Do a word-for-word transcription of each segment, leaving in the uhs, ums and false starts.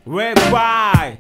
Ouais, bye.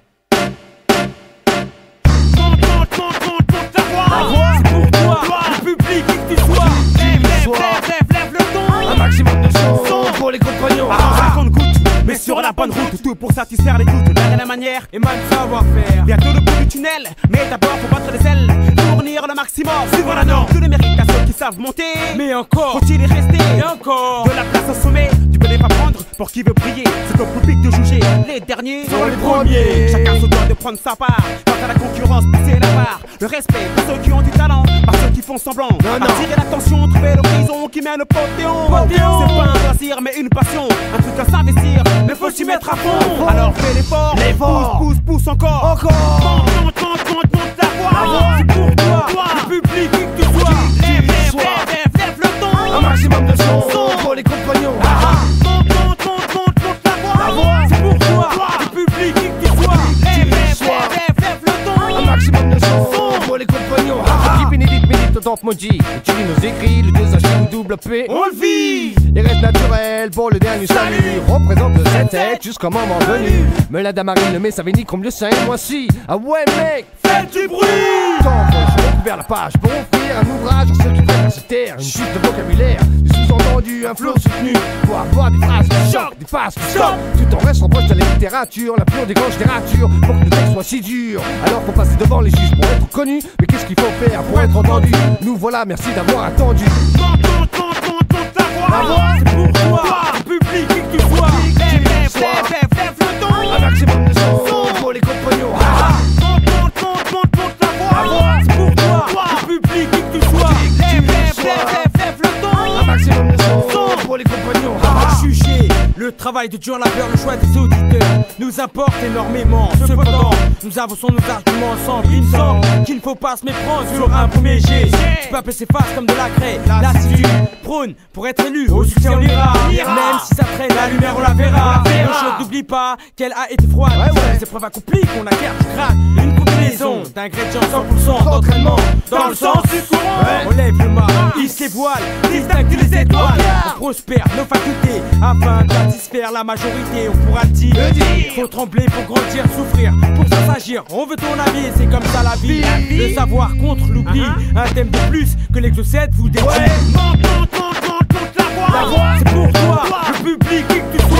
Monte, monte, monte, monte, monte la voix. La voix, c'est pour toi, toi, le public, qui que tu sois. Lève, lève, lève, lève, lève le ton. Un maximum de son pour les compagnons. Ah, on goûte, mais sur la bonne route, tout pour satisfaire les doutes. L'air et la manière, et mal savoir-faire. Bientôt le bout du tunnel, mais d'abord faut battre les ailes. Fournir le maximum, suivre la norme. Tout le mérite à ceux qui savent monter. Mais encore, faut-il y rester? Et encore, de la place au sommet, tu peux les pas prendre pour qui veut briller. C'est au public de juger, les derniers sont les premiers. Chacun se doit de prendre sa part. Face à la concurrence, passer la barre. Le respect pour ceux qui ont du talent, par ceux qui font semblant. Non, non. Attirer l'attention, trouver l'horizon qui mène au panthéon. C'est pas un loisir mais une passion, un truc à s'investir, mais faut s'y mettre à fond. Alors fais l'effort, l'effort. pousse, pousse, pousse encore. Encore. Monte, monte, monte, monte, monte la voix. La voix. C'est pour toi, toi, le public, qui que tu sois. Lève, lève, lève, lève, lève le ton. Un maximum de son pour les compagnons. Ah, monte, monte, monte, monte, monte la voix. La voix. C'est pour toi, toi, le public, qui que tu sois. Lève, lève, lève, lève, lève le ton. Un maximum de son pour les compagnons. Qui bénédicte, bénédicte, autant Moji. Tu lis nos écrits, le deux H ou double P. On le vit. Il reste naturel pour le dernier salut. Représente le sept sept jusqu'au moment venu. Mais la Damari, le met, ça vénique comme le sein, moi si. Ah ouais, mec, Faites du bruit. tant que j'ai ouvert la page pour offrir un ouvrage à ceux qui veulent se taire. Une chute de vocabulaire, des sous-entendus, un flow soutenu. Pour avoir des phrases qui choquent, des phases qui stoppent. Tout en restant proche de la littérature, la pure dégrange des ratures. Pour que le texte soit si dur, alors faut passer devant les juges pour être connu. Mais qu'est-ce qu'il faut faire pour être entendu? Nous voilà, merci d'avoir attendu. Monte, monte, monte, monte, monte la voix. La voix. C'est pour toi, toi, le public, qui que tu sois. Lève, lève, sois. lève, lève, lève le ton. Un maximum de son pour les compagnons. Ah, monte, monte, monte, monte, monte la voix. La voix. C'est pour toi, toi, le public, qui que tu sois. Lève, lève, sois. lève, lève, lève le ton. Un maximum de son pour les compagnons. Juger le travail de dur labeur, le choix des auditeurs nous importe énormément. Cependant, nous avançons nos arguments ensemble. Il me semble qu'il ne faut pas se méprendre sur un premier jet. Tu peux appeler ses faces comme de la craie. Là, si tu prônes pour être élu, au succès on ira. Même si ça traîne, la lumière on la verra. Le jeu, n'oublie pas qu'elle a été froide. C'est preuve accomplie qu'on acquiert du crâne. Une combinaison d'ingrédients cent pour cent d'entraînement dans le sens du courant. On lève le mât, hisse les voiles, distingue les étoiles. On prospère nos facultés afin de satisfaire la majorité. On pourra le dire, faut trembler pour grandir, souffrir pour ça s'agir. On veut ton avis, c'est comme ça la vie. Le savoir contre l'oubli, un thème de plus que l'exocède vous détruit. Monte, monte, monte, monte, monte la voix. C'est pour toi, le public, qui que tu sois.